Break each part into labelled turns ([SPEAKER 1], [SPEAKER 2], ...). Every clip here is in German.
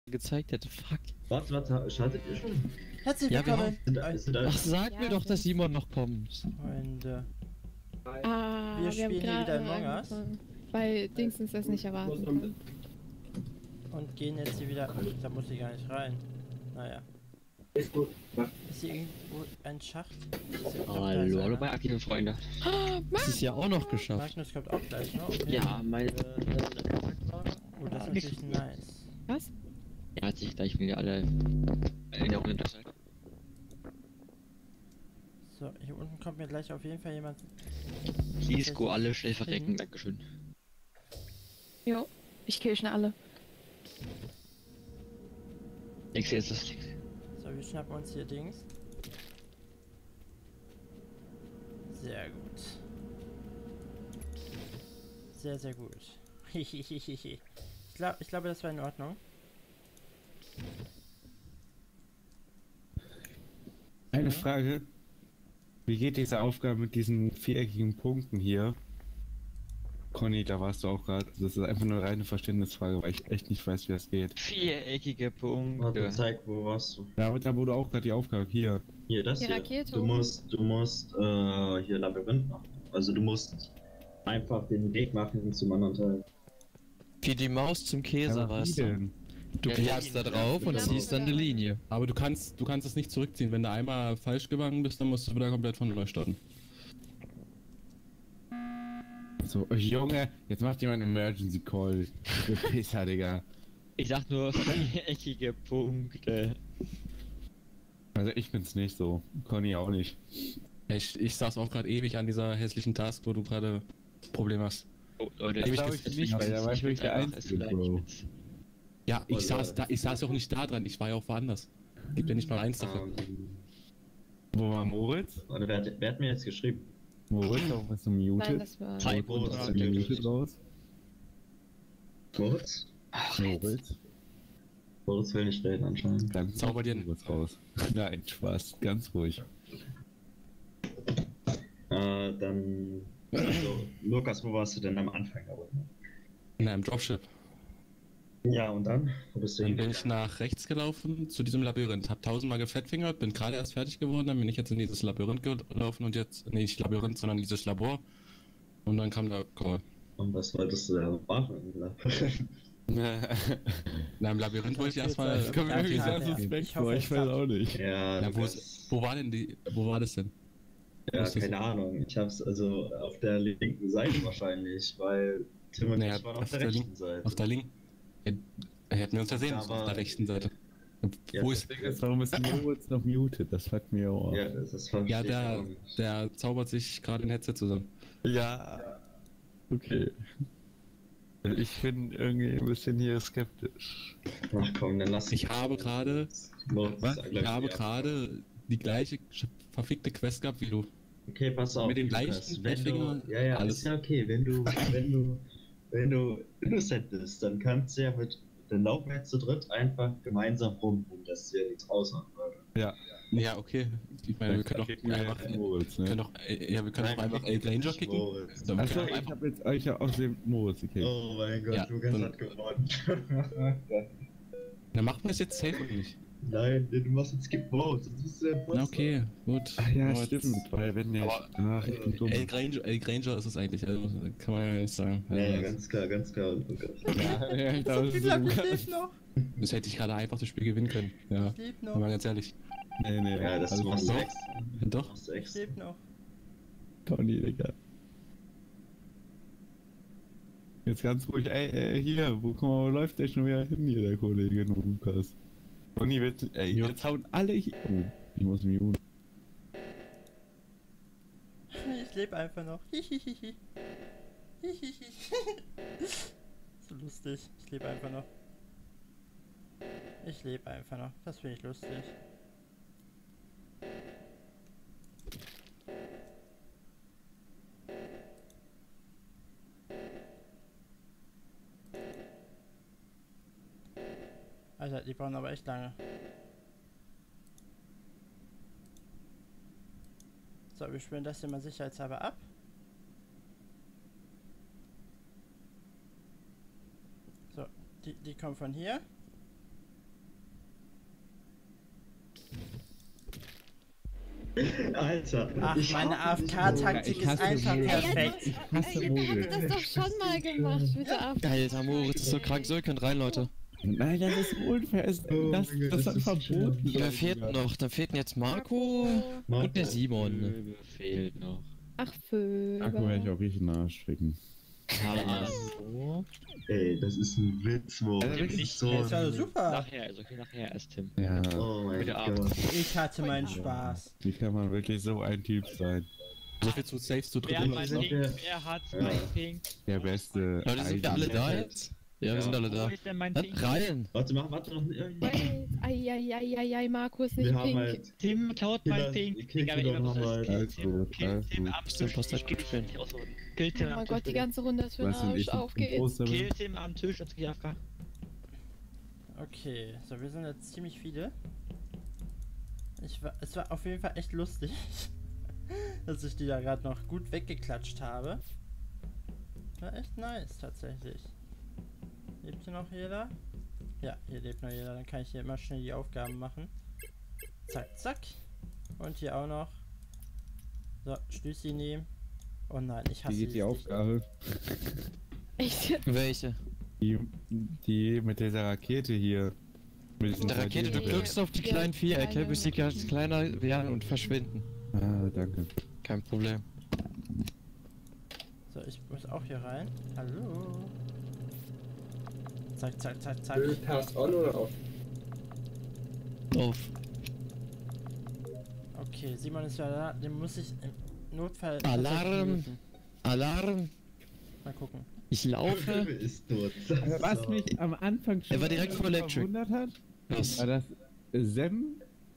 [SPEAKER 1] gezeigt hätte. Fuck.
[SPEAKER 2] Warte, schaltet ihr schon?
[SPEAKER 3] Herzlich
[SPEAKER 1] Ja, wir
[SPEAKER 3] willkommen,
[SPEAKER 1] Ach, sag mir
[SPEAKER 4] Ja,
[SPEAKER 1] doch, dass Simon noch kommt.
[SPEAKER 3] Freunde.
[SPEAKER 4] Ah,
[SPEAKER 3] Wir
[SPEAKER 4] wir
[SPEAKER 3] spielen hier
[SPEAKER 4] haben
[SPEAKER 3] wieder
[SPEAKER 4] gerade
[SPEAKER 3] Among Us.
[SPEAKER 4] angefangen, weil Dingsens das nicht erwarten kann.
[SPEAKER 3] Und gehen jetzt hier wieder. Ach, da muss ich gar nicht rein. Naja.
[SPEAKER 2] Ist gut.
[SPEAKER 3] Ist hier irgendwo ein Schacht? Ist hier- doch, da ist
[SPEAKER 5] Hallo,
[SPEAKER 3] einer.
[SPEAKER 5] hallo bei Aki und Freunde.
[SPEAKER 1] Das ist ja auch noch geschafft.
[SPEAKER 3] Magnus kommt auch gleich, ne? Okay.
[SPEAKER 5] Ja, meine.
[SPEAKER 3] Oh, das ist natürlich nice.
[SPEAKER 4] Was?
[SPEAKER 5] Er hat sich gleich wieder alle in der Runde unterteilt.
[SPEAKER 3] So, hier unten kommt mir gleich auf jeden Fall jemand.
[SPEAKER 5] Cisco, alle schnell verrecken, dankeschön.
[SPEAKER 4] Jo, ich kill schon alle.
[SPEAKER 5] Ich sehe jetzt das.
[SPEAKER 3] So, wir schnappen uns hier Dings. Sehr gut. Sehr, sehr gut. Ich glaube, das war in Ordnung.
[SPEAKER 6] Eine Frage. Wie geht diese Aufgabe mit diesen viereckigen Punkten hier? Conny, da warst du auch gerade. Das ist einfach nur eine reine Verständnisfrage, weil ich echt nicht weiß, wie das geht.
[SPEAKER 5] Viereckige
[SPEAKER 2] Warte,
[SPEAKER 5] Punkte.
[SPEAKER 2] zeig, wo warst du?
[SPEAKER 6] Da wurde auch gerade die Aufgabe hier.
[SPEAKER 2] Hier, das
[SPEAKER 4] Die
[SPEAKER 2] hier.
[SPEAKER 4] Rakete
[SPEAKER 2] Du
[SPEAKER 4] oben.
[SPEAKER 2] musst hier Labyrinth machen. Also du musst einfach den Weg machen zum anderen Teil.
[SPEAKER 1] Wie die Maus zum Käse,
[SPEAKER 6] Aber wie
[SPEAKER 1] weißt du.
[SPEAKER 6] denn?
[SPEAKER 1] Du
[SPEAKER 5] Ja,
[SPEAKER 1] klickst da drauf und
[SPEAKER 4] Ja,
[SPEAKER 1] ziehst dann eine Linie.
[SPEAKER 7] Aber du kannst es nicht zurückziehen. Wenn du einmal falsch gegangen bist, dann musst du wieder komplett von neu starten.
[SPEAKER 6] So, Junge, jetzt macht jemand einen Emergency Call. Du Pisser, Digga.
[SPEAKER 5] Ich sag nur viereckige Punkte.
[SPEAKER 6] Also ich bin's nicht so. Conny auch nicht.
[SPEAKER 7] Ich saß auch gerade ewig an dieser hässlichen Task, wo du gerade Problem hast.
[SPEAKER 5] Oh, Leute,
[SPEAKER 6] Das glaub ich nicht, weil da war ich wirklich der Einzige, Bro.
[SPEAKER 7] Ja,
[SPEAKER 2] Oh, Leute.
[SPEAKER 7] ich saß auch nicht da dran, ich war ja auch woanders. Gibt ja nicht mal eins dafür.
[SPEAKER 6] Wo war Moritz?
[SPEAKER 2] Warte, wer hat mir jetzt geschrieben?
[SPEAKER 6] Moritz, warum bist du
[SPEAKER 4] Nein,
[SPEAKER 6] muted?
[SPEAKER 4] das war.
[SPEAKER 5] Zeit.
[SPEAKER 2] Moritz,
[SPEAKER 6] Aus dem muted raus?
[SPEAKER 2] Moritz?
[SPEAKER 6] Moritz?
[SPEAKER 2] Moritz will nicht reden anscheinend.
[SPEAKER 6] Dann
[SPEAKER 7] Zauber dir
[SPEAKER 6] Moritz raus. Nein, Spaß, ganz ruhig.
[SPEAKER 2] Dann... Also, Lukas, wo warst du denn am Anfang?
[SPEAKER 7] In einem Dropship.
[SPEAKER 2] Ja, und dann? Wo bist du
[SPEAKER 7] Dann bin
[SPEAKER 2] hin?
[SPEAKER 7] ich nach rechts gelaufen zu diesem Labyrinth. Hab tausendmal gefettfingert, bin gerade erst fertig geworden, dann bin ich jetzt in dieses Labyrinth gelaufen und jetzt, nee, nicht Labyrinth, sondern dieses Labor. Und dann kam der Call.
[SPEAKER 2] Und was wolltest du da machen?
[SPEAKER 7] In einem Labyrinth wollte ich erstmal.
[SPEAKER 3] Das kommt mir irgendwie sehr suspekt vor, ich weiß
[SPEAKER 6] auch nicht.
[SPEAKER 2] Ja,
[SPEAKER 7] Ja,
[SPEAKER 2] Lukas.
[SPEAKER 7] wo war das denn?
[SPEAKER 2] Ja,
[SPEAKER 7] Wo ist das?
[SPEAKER 2] keine Ahnung. Ich hab's also auf der linken Seite wahrscheinlich, weil Tim und
[SPEAKER 7] Naja,
[SPEAKER 2] ich waren auf der rechten Seite.
[SPEAKER 7] Auf der linken. Hätten wir uns ja sehen müssen,
[SPEAKER 2] Aber-
[SPEAKER 7] auf der rechten Seite.
[SPEAKER 2] Ja,
[SPEAKER 7] Wo ist.
[SPEAKER 6] Warum ist Moritz noch muted? Das hat mir auch.
[SPEAKER 2] Ja, das verstehe
[SPEAKER 7] Ja,
[SPEAKER 2] ich auch nicht.
[SPEAKER 7] der zaubert sich gerade ein Headset zusammen.
[SPEAKER 6] Ja. Okay. Ich bin irgendwie ein bisschen hier skeptisch.
[SPEAKER 2] Ach komm, dann lass
[SPEAKER 7] Ich habe gerade.
[SPEAKER 2] Moritz,
[SPEAKER 6] Was?
[SPEAKER 2] sag
[SPEAKER 7] Ich
[SPEAKER 2] gleich
[SPEAKER 7] habe
[SPEAKER 2] die
[SPEAKER 7] gerade die gleiche verfickte Quest gehabt wie du.
[SPEAKER 2] Okay, pass auf.
[SPEAKER 7] Mit den
[SPEAKER 2] Lukas,
[SPEAKER 7] gleichen
[SPEAKER 2] wenn du,
[SPEAKER 7] Fingern,
[SPEAKER 2] ja,
[SPEAKER 7] alles.
[SPEAKER 2] ist ja okay, wenn du innocent bist, dann kannst du ja dann laufen wir jetzt zu dritt einfach gemeinsam rum, dass dir nichts ausmacht, Leute.
[SPEAKER 6] Ja.
[SPEAKER 7] Ja, okay. Ich meine, wir können
[SPEAKER 6] Kicken
[SPEAKER 7] doch
[SPEAKER 6] wir
[SPEAKER 7] einfach.
[SPEAKER 6] Moritz,
[SPEAKER 7] Wir
[SPEAKER 6] ne?
[SPEAKER 7] können doch, ja, wir können
[SPEAKER 2] Nein,
[SPEAKER 7] doch einfach El Granger
[SPEAKER 2] nicht
[SPEAKER 7] kicken.
[SPEAKER 2] Moritz.
[SPEAKER 7] So, wir
[SPEAKER 6] Achso,
[SPEAKER 7] können
[SPEAKER 6] ich
[SPEAKER 7] einfach,
[SPEAKER 6] hab jetzt euch aus dem Moritz gekickt.
[SPEAKER 2] Oh mein Gott,
[SPEAKER 7] Ja,
[SPEAKER 2] Lukas
[SPEAKER 7] dann-
[SPEAKER 2] hat gewonnen.
[SPEAKER 7] dann machen wir es jetzt safe oder nicht?
[SPEAKER 2] Nein, du machst jetzt Skip Vote, sonst bist du der
[SPEAKER 7] Na, okay, gut.
[SPEAKER 6] Ach ja,
[SPEAKER 7] Aber
[SPEAKER 6] stimmt, weil wenn der.
[SPEAKER 7] Aber-
[SPEAKER 6] Ach, ich bin dumm.
[SPEAKER 7] El Granger ist es eigentlich, also kann man ja nicht sagen.
[SPEAKER 2] Ja, ja,
[SPEAKER 7] Also,
[SPEAKER 2] ganz klar, Lukas.
[SPEAKER 6] Ja, ich
[SPEAKER 3] So
[SPEAKER 6] glaube,
[SPEAKER 3] viel Glück, ich lebe noch.
[SPEAKER 7] das hätte ich gerade einfach das Spiel gewinnen können. Ja,
[SPEAKER 3] Ich lebe
[SPEAKER 7] wenn man
[SPEAKER 3] noch.
[SPEAKER 7] ganz ehrlich.
[SPEAKER 6] Nee,
[SPEAKER 2] Ja, das
[SPEAKER 6] also
[SPEAKER 2] machst du
[SPEAKER 7] doch.
[SPEAKER 2] extra.
[SPEAKER 7] Doch.
[SPEAKER 2] Machst du
[SPEAKER 3] Ich
[SPEAKER 2] extra.
[SPEAKER 3] lebe noch.
[SPEAKER 6] Tony, Digga. Jetzt ganz ruhig, ey, hier, wo läuft der schon wieder hin, hier, der Kollege Lukas? Tony wird, ey, jetzt hauen alle hier. Oh, ich muss muten.
[SPEAKER 3] Ich lebe einfach noch. Hihihihi. Hihihi. So lustig. Ich lebe einfach noch. Ich lebe einfach noch. Das finde ich lustig. Alter, die brauchen aber echt lange. So, wir spielen das hier mal sicherheitshalber ab. So, die kommen von hier.
[SPEAKER 2] Alter.
[SPEAKER 3] Ach,
[SPEAKER 2] ich
[SPEAKER 3] meine
[SPEAKER 2] hab nicht
[SPEAKER 3] AFK-Taktik
[SPEAKER 6] Ich
[SPEAKER 3] ist
[SPEAKER 6] hasse
[SPEAKER 3] einfach
[SPEAKER 6] Mogel.
[SPEAKER 3] perfekt.
[SPEAKER 6] Ich hasse
[SPEAKER 4] Ihr
[SPEAKER 6] Mogel.
[SPEAKER 4] hattet das doch schon mal gemacht mit der AfD.
[SPEAKER 1] Alter, Moritz ist so krank. So, ihr könnt rein, Leute.
[SPEAKER 6] Nein, das ist unfair.
[SPEAKER 2] Oh
[SPEAKER 6] Das
[SPEAKER 2] mein Gott,
[SPEAKER 6] hat
[SPEAKER 2] das ist
[SPEAKER 6] verboten.
[SPEAKER 1] Ja, wer fehlt noch? Da fehlten jetzt Marco und der Simon.
[SPEAKER 5] Möwe fehlt noch.
[SPEAKER 4] Ach, Vögel.
[SPEAKER 6] Akku werde ich auch richtig nachschicken.
[SPEAKER 5] Hallo.
[SPEAKER 2] Ey, das ist ein Witz, Mo.
[SPEAKER 6] Also
[SPEAKER 2] Das ist
[SPEAKER 3] Ja, ist
[SPEAKER 2] so.
[SPEAKER 3] ja super.
[SPEAKER 5] Nachher, also okay, nachher erst Tim.
[SPEAKER 6] Ja,
[SPEAKER 2] Oh mein
[SPEAKER 5] Bitte ab.
[SPEAKER 2] Gott.
[SPEAKER 3] Ich hatte meinen Spaß.
[SPEAKER 6] wie kann man wirklich so ein Typ sein?
[SPEAKER 7] So viel zu Saves zu
[SPEAKER 5] Wer hat
[SPEAKER 7] dritt.
[SPEAKER 5] mein
[SPEAKER 2] sind
[SPEAKER 5] Ping?
[SPEAKER 2] wir-
[SPEAKER 5] Wer hat
[SPEAKER 2] Ja.
[SPEAKER 5] mein Ping?
[SPEAKER 6] Der beste.
[SPEAKER 1] Leute, sind wir alle da jetzt? Ja, wir sind alle da.
[SPEAKER 5] Wo ist denn mein
[SPEAKER 1] Dann
[SPEAKER 5] Ping?
[SPEAKER 1] rein.
[SPEAKER 2] Warte, warte noch.
[SPEAKER 4] Eieieiei, Marco ist nicht
[SPEAKER 2] Wir haben
[SPEAKER 4] pink.
[SPEAKER 2] halt.
[SPEAKER 5] Tim klaut mein
[SPEAKER 2] Killer-
[SPEAKER 5] Ping.
[SPEAKER 2] Killer
[SPEAKER 5] Digga, immer
[SPEAKER 2] haben
[SPEAKER 5] was
[SPEAKER 2] halt-
[SPEAKER 5] ist
[SPEAKER 6] Alles gut,
[SPEAKER 5] Kill
[SPEAKER 6] alles
[SPEAKER 5] Tim
[SPEAKER 6] gut.
[SPEAKER 5] am
[SPEAKER 1] Tim
[SPEAKER 5] Tisch.
[SPEAKER 1] passt halt
[SPEAKER 5] Ich will
[SPEAKER 1] spielen.
[SPEAKER 5] nicht ausholen. Kill Tim
[SPEAKER 4] Oh
[SPEAKER 5] am
[SPEAKER 4] mein
[SPEAKER 5] Tisch.
[SPEAKER 4] Gott, die ganze Runde ist für den
[SPEAKER 6] Was sind
[SPEAKER 4] Arsch.
[SPEAKER 6] ich?
[SPEAKER 4] Auf geht's.
[SPEAKER 6] Großer
[SPEAKER 5] Kill Tim am Tisch und AFK.
[SPEAKER 3] Okay, so wir sind jetzt ziemlich viele. Es war auf jeden Fall echt lustig, dass ich die da gerade noch gut weggeklatscht habe. War echt nice tatsächlich. Lebt hier noch jeder? Ja, hier lebt noch jeder. Dann kann ich hier immer schnell die Aufgaben machen. Zack, zack. Und hier auch noch. So, Stüssi nehmen. Oh nein, ich hasse
[SPEAKER 6] Wie geht die
[SPEAKER 3] dieses
[SPEAKER 6] Aufgabe?
[SPEAKER 4] Echt?
[SPEAKER 1] Welche?
[SPEAKER 6] Die mit dieser Rakete hier. Mit diesen
[SPEAKER 1] Mit der Rakete, du
[SPEAKER 6] 3D-Modellen.
[SPEAKER 1] drückst auf die kleinen Vierecke, bis die ganz kleiner werden und verschwinden.
[SPEAKER 6] Ah, danke.
[SPEAKER 1] Kein Problem.
[SPEAKER 3] So, ich muss auch hier rein. Hallo. Zack, zack, zack, zack.
[SPEAKER 8] Pass on oder off?
[SPEAKER 1] Auf.
[SPEAKER 3] Okay, Simon ist ja da. Den muss ich im Notfall.
[SPEAKER 1] Alarm.
[SPEAKER 3] muten.
[SPEAKER 1] Alarm.
[SPEAKER 3] Mal gucken.
[SPEAKER 1] Ich laufe.
[SPEAKER 2] ist tot.
[SPEAKER 6] Was mich am Anfang schon
[SPEAKER 1] Er war direkt vor Electric.
[SPEAKER 6] verwundert hat,
[SPEAKER 1] Was?
[SPEAKER 6] war, dass Sem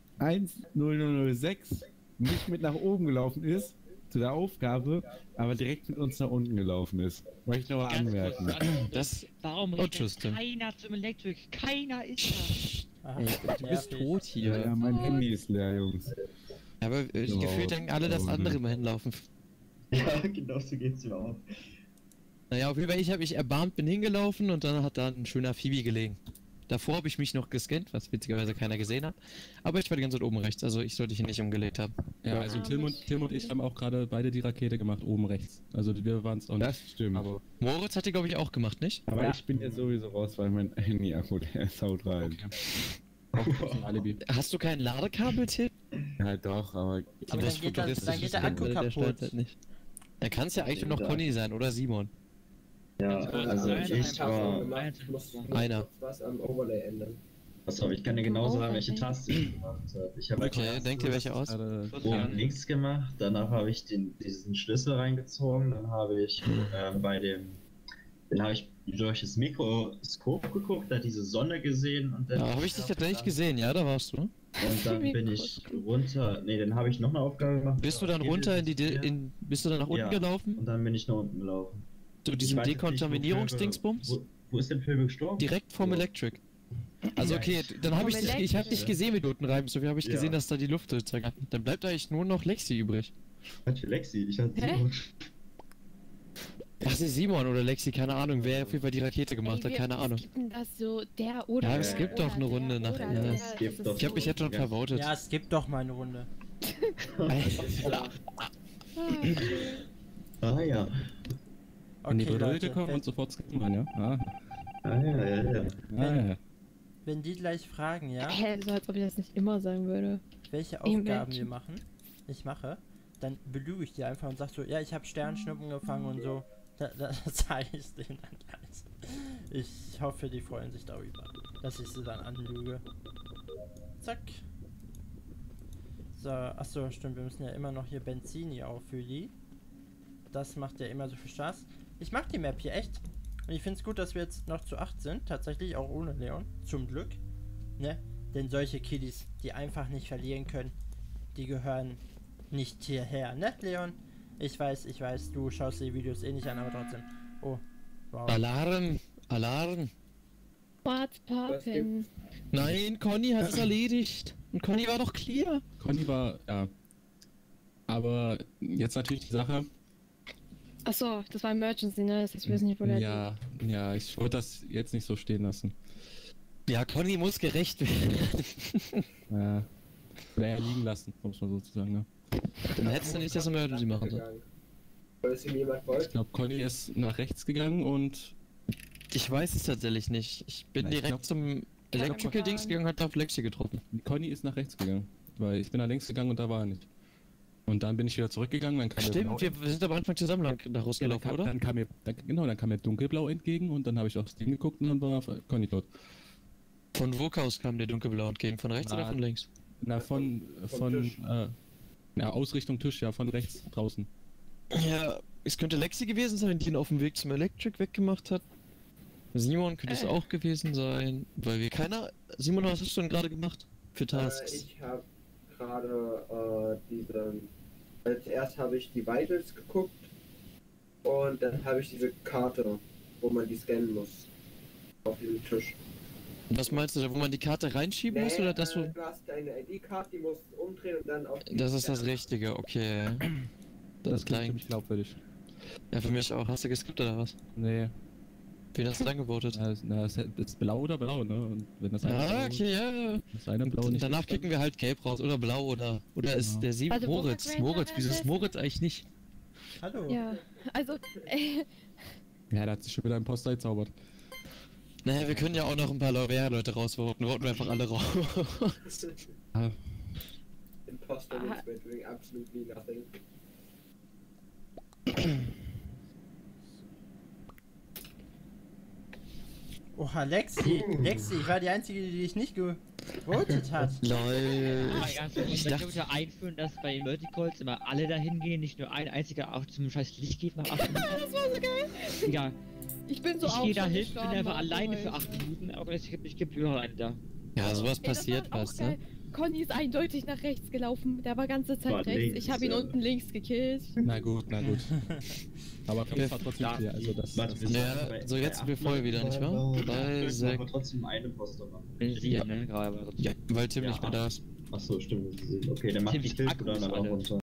[SPEAKER 6] 10006 nicht mit nach oben gelaufen ist zu der Aufgabe, aber direkt mit uns nach unten gelaufen ist. Möchte ich noch mal
[SPEAKER 5] Ganz
[SPEAKER 6] anmerken.
[SPEAKER 5] kurz, ganz kurz.
[SPEAKER 1] Das.
[SPEAKER 5] Warum
[SPEAKER 1] Oh,
[SPEAKER 5] redet
[SPEAKER 1] tschüss, Tim.
[SPEAKER 5] keiner zum Electric? Keiner ist
[SPEAKER 3] Aha,
[SPEAKER 1] Ey, du bist
[SPEAKER 3] nervig.
[SPEAKER 1] tot hier.
[SPEAKER 6] Ja, mein Handy ist leer, Jungs.
[SPEAKER 1] Ja, aber
[SPEAKER 6] Ja,
[SPEAKER 1] gefühlt denken alle, dass andere immer hinlaufen.
[SPEAKER 2] Ja, genau so geht's mir auch.
[SPEAKER 1] Naja, auf jeden Fall, ich habe mich erbarmt, bin hingelaufen und dann hat da ein schöner Phoebe gelegen. Davor habe ich mich noch gescannt, was witzigerweise keiner gesehen hat. Aber ich war die ganze Zeit oben rechts, also ich sollte ihn nicht umgelegt haben.
[SPEAKER 7] Ja, also Tim und ich haben auch gerade beide die Rakete gemacht, oben rechts. Also wir waren es auch nicht.
[SPEAKER 6] Das stimmt.
[SPEAKER 7] Aber
[SPEAKER 1] Moritz hat die, glaube ich, auch gemacht, nicht?
[SPEAKER 6] Aber ich bin jetzt sowieso raus, weil mein Handy-Akku, der haut rein.
[SPEAKER 7] okay. Auch ein Alibi.
[SPEAKER 1] Hast du kein Ladekabel, Tim?
[SPEAKER 6] Ja, doch, aber.
[SPEAKER 3] Aber dann geht der Akku kaputt.
[SPEAKER 1] Halt nicht. Da kann es ja eigentlich nur noch Conny sein oder Simon.
[SPEAKER 2] Ja, also ich war.
[SPEAKER 8] Ich muss
[SPEAKER 1] Einer.
[SPEAKER 8] was am Overlay ändern.
[SPEAKER 2] Achso, ich kann dir genau sagen, welche Taste ich gemacht habe. Ich habe
[SPEAKER 1] Okay, denkt ihr welche aus?
[SPEAKER 7] Gerade
[SPEAKER 2] oben links gemacht, danach habe ich diesen Schlüssel reingezogen, dann habe ich durch das Mikroskop geguckt, da diese Sonne gesehen und dann.
[SPEAKER 1] Ja, habe ich dich tatsächlich gesehen, ja, da warst du.
[SPEAKER 2] Und dann bin ich runter. Nee, dann habe ich noch eine Aufgabe gemacht.
[SPEAKER 1] Bist du dann runter bist du dann nach unten
[SPEAKER 2] Ja.
[SPEAKER 1] gelaufen?
[SPEAKER 2] Und dann bin ich nach unten gelaufen.
[SPEAKER 1] Zu
[SPEAKER 2] Ich
[SPEAKER 1] diesem
[SPEAKER 2] weiß jetzt nicht, wo
[SPEAKER 1] Dekontaminierungsdingsbums?
[SPEAKER 2] Phil- Wo ist denn Phil gestorben?
[SPEAKER 1] Direkt vom
[SPEAKER 2] So.
[SPEAKER 1] Electric. Also okay, dann habe
[SPEAKER 4] Vom
[SPEAKER 1] ich hab dich gesehen, wie du unten rein bist, so wie habe ich
[SPEAKER 2] Ja.
[SPEAKER 1] gesehen, dass da die Luft durchzeigt. Dann bleibt eigentlich nur noch Lexi übrig.
[SPEAKER 2] Was für Lexi? Ich hatte
[SPEAKER 4] Hä?
[SPEAKER 2] Simon.
[SPEAKER 1] Ach, sie Simon oder Lexi, keine Ahnung, wer auf jeden Fall die Rakete gemacht hat, keine Ahnung.
[SPEAKER 4] Was gibt denn das so? Der oder
[SPEAKER 1] Ja,
[SPEAKER 4] der
[SPEAKER 1] es gibt
[SPEAKER 4] oder
[SPEAKER 1] doch eine
[SPEAKER 4] der
[SPEAKER 1] Runde nach-
[SPEAKER 4] oder
[SPEAKER 1] ja,
[SPEAKER 4] der,
[SPEAKER 1] es
[SPEAKER 4] das
[SPEAKER 2] gibt
[SPEAKER 4] ist
[SPEAKER 2] doch-
[SPEAKER 1] Ich habe mich jetzt schon
[SPEAKER 2] Ja.
[SPEAKER 1] vervotet.
[SPEAKER 3] Ja, es gibt doch mal eine Runde.
[SPEAKER 2] Ah ja.
[SPEAKER 7] in die
[SPEAKER 3] Okay,
[SPEAKER 7] Bedeutung
[SPEAKER 3] Leute,
[SPEAKER 7] kommen und sofort skippen man, ja? Ah,
[SPEAKER 2] Ah ja.
[SPEAKER 7] ja.
[SPEAKER 3] wenn die gleich fragen, ja,
[SPEAKER 4] Hä, so als ob ich das nicht immer sagen würde.
[SPEAKER 3] welche
[SPEAKER 4] Im
[SPEAKER 3] Aufgaben
[SPEAKER 4] Match.
[SPEAKER 3] wir machen, ich mache, dann belüge ich die einfach und sag so, ja, ich habe Sternschnuppen gefangen und so. Da zeige ich es denen dann gleich. Ich hoffe, die freuen sich darüber, dass ich sie dann anlüge. Zack. So, achso, stimmt, wir müssen ja immer noch hier Benzin hier auffüllen. Das macht ja immer so viel Spaß. Ich mag die Map hier echt. Und ich finde es gut, dass wir jetzt noch zu 8 sind. Tatsächlich auch ohne Leon. Zum Glück. Ne? Denn solche Kiddies, die einfach nicht verlieren können, die gehören nicht hierher. Ne, Leon? Ich weiß, du schaust dir die Videos eh nicht an, aber trotzdem. Oh, wow.
[SPEAKER 1] Alarm! Alarm!
[SPEAKER 4] What's poppin'?
[SPEAKER 1] Nein, Conny hat es erledigt. Und Conny war doch clear.
[SPEAKER 7] Conny war, ja. Aber jetzt natürlich die Sache.
[SPEAKER 4] Achso, das war Emergency, ne? Das heißt, wir wissen nicht, wo der
[SPEAKER 7] Ja, ja, ich wollte das jetzt nicht so stehen lassen.
[SPEAKER 1] Ja, Conny muss gerecht werden.
[SPEAKER 7] Ja. Oder liegen lassen, muss man sozusagen, ne?
[SPEAKER 1] Dann hättest du nicht das Emergency machen sollen.
[SPEAKER 8] Weil es ihm jemand
[SPEAKER 7] Ich
[SPEAKER 8] folgt.
[SPEAKER 7] glaube, Conny ist nach rechts gegangen und
[SPEAKER 1] Ich weiß es tatsächlich nicht. Ich bin
[SPEAKER 7] Na, ich
[SPEAKER 1] direkt
[SPEAKER 7] glaub-
[SPEAKER 1] zum Electrical-Dings gegangen und hat auf Lexi getroffen.
[SPEAKER 7] Conny ist nach rechts gegangen. Weil ich bin nach links gegangen und da war er nicht. Und dann bin ich wieder zurückgegangen, dann kam
[SPEAKER 1] Stimmt, wir sind am Anfang zusammen da
[SPEAKER 7] ja, dann
[SPEAKER 1] rausgelaufen,
[SPEAKER 7] kam,
[SPEAKER 1] oder?
[SPEAKER 7] dann kam mir, dann kam mir dunkelblau entgegen und dann habe ich aufs Ding geguckt und dann war Conny tot.
[SPEAKER 1] Von wo aus kam der dunkelblau entgegen? Von rechts
[SPEAKER 7] Na,
[SPEAKER 1] oder von links?
[SPEAKER 7] Na, von
[SPEAKER 8] Tisch.
[SPEAKER 7] ja, Ausrichtung Tisch, ja, von rechts draußen.
[SPEAKER 1] Ja, es könnte Lexi gewesen sein, die ihn auf dem Weg zum Electric weggemacht hat. Simon könnte es auch gewesen sein, weil wir keiner... Simon, was hast du denn gerade gemacht? Für Tasks?
[SPEAKER 8] Ich habe gerade als erst habe ich die Vitals geguckt und dann habe ich diese Karte, wo man die scannen muss. Auf diesem Tisch.
[SPEAKER 1] Was meinst du da, wo man die Karte reinschieben muss, oder das, wo...
[SPEAKER 8] Du hast deine ID-Karte, die musst du umdrehen und dann auf die
[SPEAKER 1] Das ist das
[SPEAKER 8] Scanner.
[SPEAKER 1] Richtige, okay. Das ist
[SPEAKER 7] klingt
[SPEAKER 1] klein.
[SPEAKER 7] ziemlich glaubwürdig.
[SPEAKER 1] Ja, für mich auch. Hast du geskippt oder was?
[SPEAKER 7] Nee,
[SPEAKER 1] Wen hast du dann gewotet?
[SPEAKER 7] es ist blau oder blau, ne? Und wenn das eine
[SPEAKER 1] Ah,
[SPEAKER 7] blau,
[SPEAKER 1] okay, ja.
[SPEAKER 7] das eine blau nicht
[SPEAKER 1] Danach
[SPEAKER 7] ist, dann-
[SPEAKER 1] kicken wir halt gelb raus oder blau oder ist
[SPEAKER 7] Genau.
[SPEAKER 1] der Sieben
[SPEAKER 4] Also, wo
[SPEAKER 1] Moritz.
[SPEAKER 4] hat Ranger
[SPEAKER 1] Moritz, wieso ist
[SPEAKER 4] währenddessen?
[SPEAKER 1] Moritz eigentlich nicht?
[SPEAKER 3] Hallo.
[SPEAKER 4] Ja, also,
[SPEAKER 7] Ja, da hat sich schon wieder ein Poster gezaubert.
[SPEAKER 1] Naja, wir können ja auch noch ein paar Leute rausvoten. Voten wir einfach alle raus.
[SPEAKER 7] Ah,
[SPEAKER 8] Imposter means we're doing absolutely nothing.
[SPEAKER 3] Oha, Lexi. Lexi, ich war die Einzige, die dich nicht gewotet hat.
[SPEAKER 1] Lol.
[SPEAKER 9] Ah, ganz kurz,
[SPEAKER 1] Ich
[SPEAKER 9] ich
[SPEAKER 1] dachte,
[SPEAKER 9] möchte wieder einführen, dass bei den Verticals immer alle dahin gehen, nicht nur ein einziger auch zum scheiß Licht geht nach 8 Minuten.
[SPEAKER 4] das war so geil.
[SPEAKER 9] Ja,
[SPEAKER 4] Ich bin so
[SPEAKER 9] ich gehe da
[SPEAKER 4] schon
[SPEAKER 9] hin, bin
[SPEAKER 4] gestorben
[SPEAKER 9] einfach
[SPEAKER 4] auf
[SPEAKER 9] alleine
[SPEAKER 4] euch.
[SPEAKER 9] für 8 Minuten, aber ich gebe überall einen da.
[SPEAKER 1] ja, sowas
[SPEAKER 4] Ey, das
[SPEAKER 1] passiert
[SPEAKER 4] war auch
[SPEAKER 1] was,
[SPEAKER 4] geil.
[SPEAKER 1] ne?
[SPEAKER 4] Conny ist eindeutig nach rechts gelaufen. Der war ganze Zeit
[SPEAKER 2] War
[SPEAKER 4] rechts.
[SPEAKER 2] links,
[SPEAKER 4] Ich habe ihn
[SPEAKER 2] ja.
[SPEAKER 4] unten links gekillt.
[SPEAKER 7] na gut, na gut. Aber
[SPEAKER 1] Okay.
[SPEAKER 7] Kampf war trotzdem fair, also das...
[SPEAKER 2] Warte, wir
[SPEAKER 1] Ja,
[SPEAKER 2] sind bei-
[SPEAKER 1] so jetzt sind wir voll wieder, nicht wahr?
[SPEAKER 2] Bei
[SPEAKER 1] Bei
[SPEAKER 2] aber
[SPEAKER 1] sechs.
[SPEAKER 2] trotzdem eine Imposter machen.
[SPEAKER 9] Bin sie,
[SPEAKER 1] Ja.
[SPEAKER 9] ne, gerade.
[SPEAKER 1] Ja, weil Tim
[SPEAKER 2] Ja.
[SPEAKER 1] nicht mehr da ist.
[SPEAKER 2] Achso, stimmt. Okay, der macht
[SPEAKER 9] Ziemlich
[SPEAKER 2] die Killcountdown
[SPEAKER 9] akkus
[SPEAKER 2] aber
[SPEAKER 9] alle.
[SPEAKER 2] runter.